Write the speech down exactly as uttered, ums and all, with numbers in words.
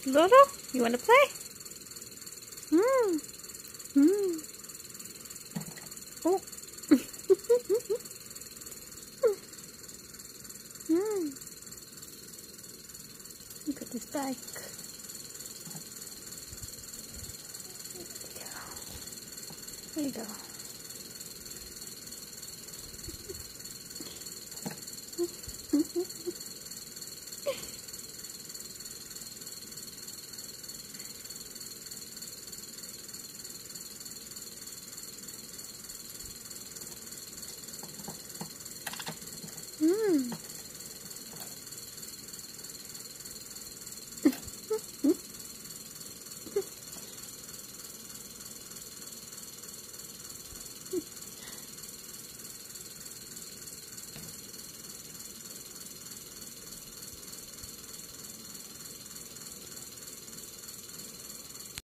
Lolo, you want to play? Hmm. Hmm. Oh. Hmm. Look at this bike. There you go. There you go.